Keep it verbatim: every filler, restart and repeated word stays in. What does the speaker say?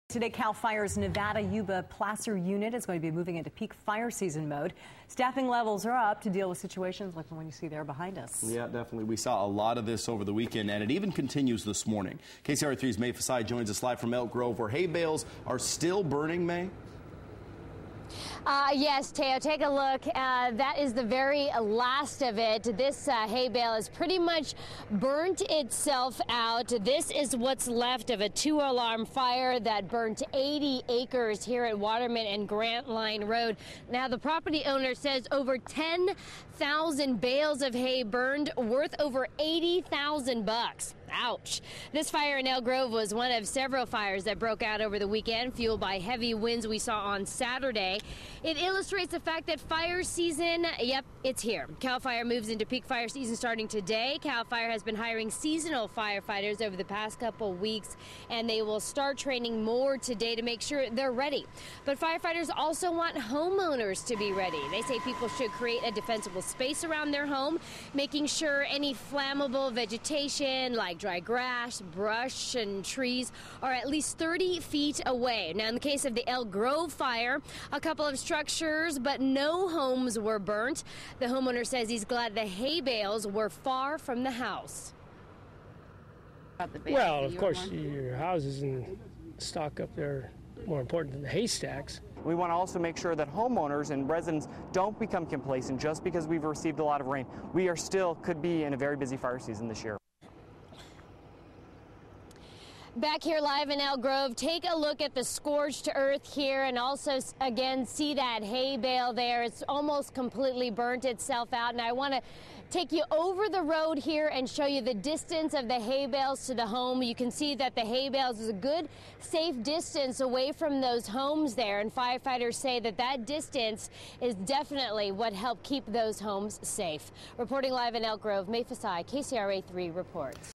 Today, CAL FIRE's Nevada Yuba Placer unit is going to be moving into peak fire season mode. Staffing levels are up to deal with situations like the one you see there behind us. Yeah, definitely. We saw a lot of this over the weekend, and it even continues this morning. K C R A three's May Fasai joins us live from Elk Grove, where hay bales are still burning, May. Uh, yes, Teo, take a look. Uh, that is the very last of it. This uh, hay bale has pretty much burnt itself out. This is what's left of a two-alarm fire that burnt eighty acres here at Waterman and Grant Line Road. Now, the property owner says over ten thousand bales of hay burned, worth over eighty thousand bucks. Ouch. This fire in Elk Grove was one of several fires that broke out over the weekend, fueled by heavy winds we saw on Saturday. It illustrates the fact that fire season, yep, it's here. CAL FIRE moves into peak fire season starting today. CAL FIRE has been hiring seasonal firefighters over the past couple weeks, and they will start training more today to make sure they're ready. But firefighters also want homeowners to be ready. They say people should create a defensible space around their home, making sure any flammable vegetation like dry grass, brush, and trees are at least thirty feet away. Now, in the case of the Elk Grove fire, a couple of structures, but no homes were burnt. The homeowner says he's glad the hay bales were far from the house. Well, of course, your houses and stock up there more important than the haystacks. We want to also make sure that homeowners and residents don't become complacent just because we've received a lot of rain. We are still could be in a very busy fire season this year. Back here live in Elk Grove, take a look at the scorched earth here and also, again, see that hay bale there. It's almost completely burnt itself out. And I want to take you over the road here and show you the distance of the hay bales to the home. You can see that the hay bales is a good, safe distance away from those homes there. And firefighters say that that distance is definitely what helped keep those homes safe. Reporting live in Elk Grove, May Fasai, K C R A three reports.